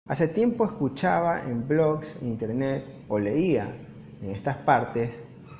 Hace tiempo escuchaba en blogs, en internet o leía en estas partes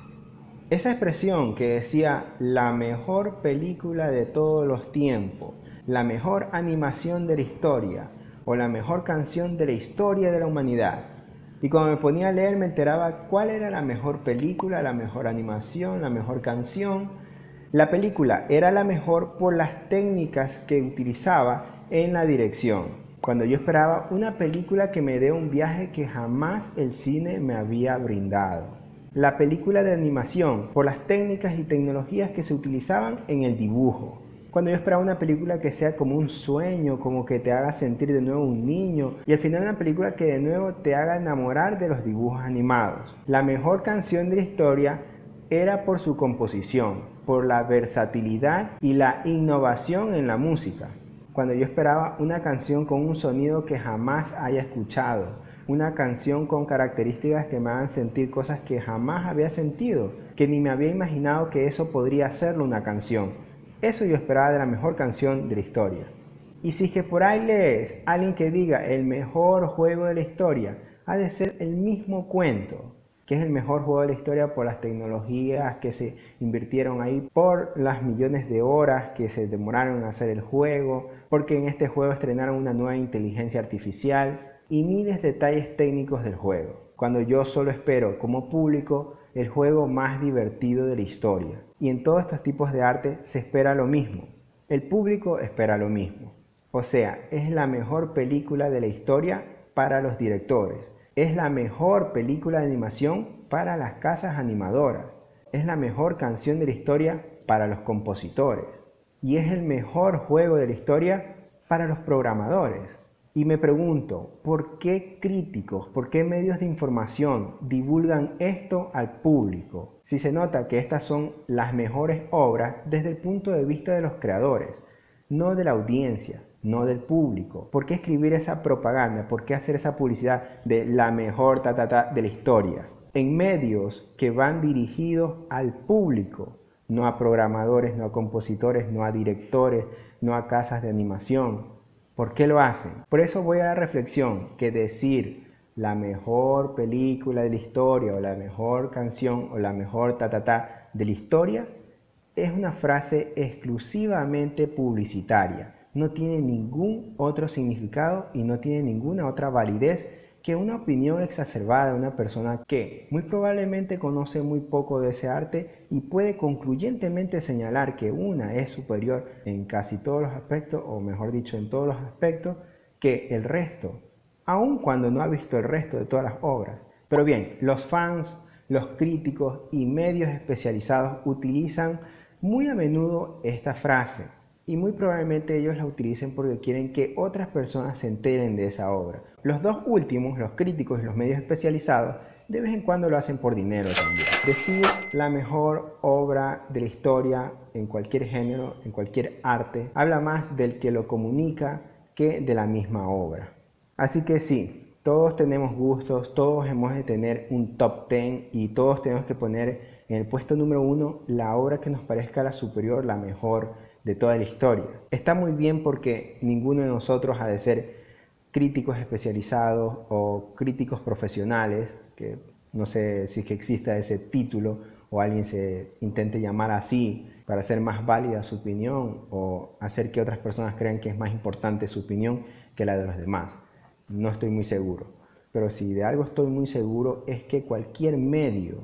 esa expresión que decía la mejor película de todos los tiempos, la mejor animación de la historia o la mejor canción de la historia de la humanidad. Y cuando me ponía a leer me enteraba cuál era la mejor película, la mejor animación, la mejor canción. La película era la mejor por las técnicas que utilizaba en la dirección. Cuando yo esperaba una película que me dé un viaje que jamás el cine me había brindado. La película de animación por las técnicas y tecnologías que se utilizaban en el dibujo. Cuando yo esperaba una película que sea como un sueño, como que te haga sentir de nuevo un niño, y al final una película que de nuevo te haga enamorar de los dibujos animados. La mejor canción de la historia era por su composición, por la versatilidad y la innovación en la música. Cuando yo esperaba una canción con un sonido que jamás haya escuchado, una canción con características que me hagan sentir cosas que jamás había sentido, que ni me había imaginado que eso podría hacerlo una canción. Eso yo esperaba de la mejor canción de la historia. Y si es que por ahí lees a alguien que diga el mejor juego de la historia, ha de ser el mismo cuento, que es el mejor juego de la historia por las tecnologías que se invirtieron ahí, por las millones de horas que se demoraron en hacer el juego, porque en este juego estrenaron una nueva inteligencia artificial y miles de detalles técnicos del juego, cuando yo solo espero como público el juego más divertido de la historia. Y en todos estos tipos de arte se espera lo mismo, el público espera lo mismo. O sea, es la mejor película de la historia para los directores. Es la mejor película de animación para las casas animadoras. Es la mejor canción de la historia para los compositores. Y es el mejor juego de la historia para los programadores. Y me pregunto, ¿por qué críticos, por qué medios de información divulgan esto al público? Si se nota que estas son las mejores obras desde el punto de vista de los creadores, no de la audiencia, no del público. ¿Por qué escribir esa propaganda? ¿Por qué hacer esa publicidad de la mejor de la historia? En medios que van dirigidos al público, no a programadores, no a compositores, no a directores, no a casas de animación. ¿Por qué lo hacen? Por eso voy a la reflexión que decir la mejor película de la historia o la mejor canción o la mejor de la historia es una frase exclusivamente publicitaria. No tiene ningún otro significado y no tiene ninguna otra validez que una opinión exacerbada de una persona que muy probablemente conoce muy poco de ese arte y puede concluyentemente señalar que una es superior en casi todos los aspectos, o mejor dicho, en todos los aspectos, que el resto, aun cuando no ha visto el resto de todas las obras. Pero bien, los fans, los críticos y medios especializados utilizan muy a menudo esta frase, y muy probablemente ellos la utilicen porque quieren que otras personas se enteren de esa obra. Los dos últimos, los críticos y los medios especializados, de vez en cuando lo hacen por dinero también. Decir la mejor obra de la historia en cualquier género, en cualquier arte, habla más del que lo comunica que de la misma obra. Así que sí, todos tenemos gustos, todos hemos de tener un top 10 y todos tenemos que poner en el puesto número 1 la obra que nos parezca la superior, la mejor de toda la historia. Está muy bien porque ninguno de nosotros ha de ser críticos especializados o críticos profesionales, que no sé si es que exista ese título o alguien se intente llamar así para hacer más válida su opinión o hacer que otras personas crean que es más importante su opinión que la de los demás. No estoy muy seguro. Pero si de algo estoy muy seguro es que cualquier medio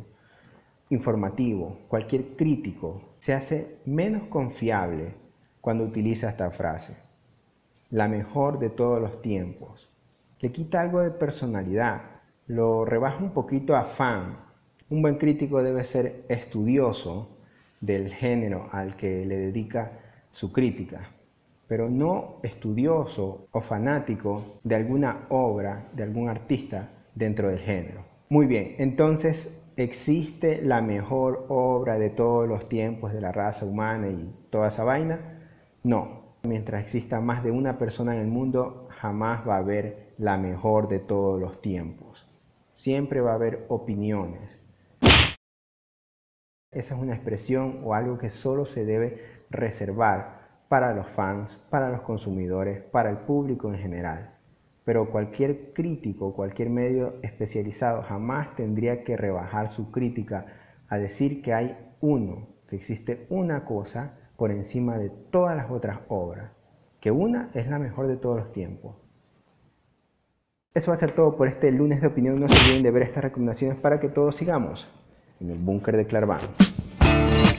informativo, cualquier crítico, se hace menos confiable cuando utiliza esta frase. La mejor de todos los tiempos. Le quita algo de personalidad, lo rebaja un poquito a fan. Un buen crítico debe ser estudioso del género al que le dedica su crítica, pero no estudioso o fanático de alguna obra, de algún artista dentro del género. Muy bien, entonces, ¿existe la mejor obra de todos los tiempos de la raza humana y toda esa vaina? No. Mientras exista más de una persona en el mundo, jamás va a haber la mejor de todos los tiempos. Siempre va a haber opiniones. Esa es una expresión o algo que solo se debe reservar para los fans, para los consumidores, para el público en general. pero cualquier crítico, cualquier medio especializado jamás tendría que rebajar su crítica a decir que hay que existe una cosa por encima de todas las otras obras, que una es la mejor de todos los tiempos. Eso va a ser todo por este lunes de opinión. No se olviden de ver estas recomendaciones para que todos sigamos en el búnker de Clarván.